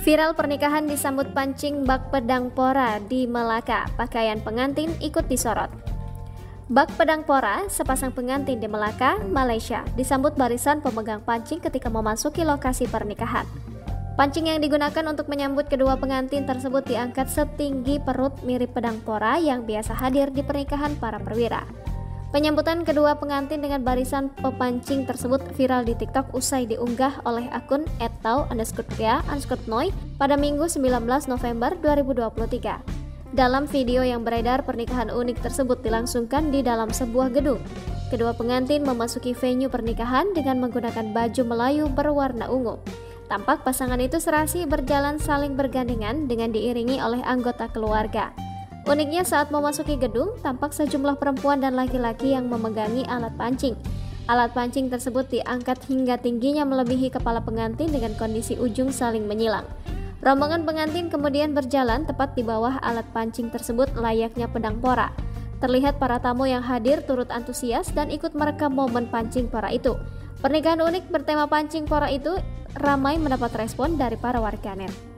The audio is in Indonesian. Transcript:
Viral pernikahan disambut pancing bak pedang pora di Melaka, pakaian pengantin ikut disorot. Bak pedang pora, sepasang pengantin di Melaka, Malaysia, disambut barisan pemegang pancing ketika memasuki lokasi pernikahan. Pancing yang digunakan untuk menyambut kedua pengantin tersebut diangkat setinggi perut mirip pedang pora yang biasa hadir di pernikahan para perwira. Penyambutan kedua pengantin dengan barisan pepancing tersebut viral di TikTok usai diunggah oleh akun @tau_pria_noi pada Minggu 19 November 2023. Dalam video yang beredar, pernikahan unik tersebut dilangsungkan di dalam sebuah gedung. Kedua pengantin memasuki venue pernikahan dengan menggunakan baju Melayu berwarna ungu. Tampak pasangan itu serasi berjalan saling bergandengan dengan diiringi oleh anggota keluarga. Uniknya saat memasuki gedung, tampak sejumlah perempuan dan laki-laki yang memegangi alat pancing. Alat pancing tersebut diangkat hingga tingginya melebihi kepala pengantin dengan kondisi ujung saling menyilang. Rombongan pengantin kemudian berjalan tepat di bawah alat pancing tersebut layaknya pedang pora. Terlihat para tamu yang hadir turut antusias dan ikut merekam momen pancing pora itu. Pernikahan unik bertema pancing pora itu ramai mendapat respon dari para warganet.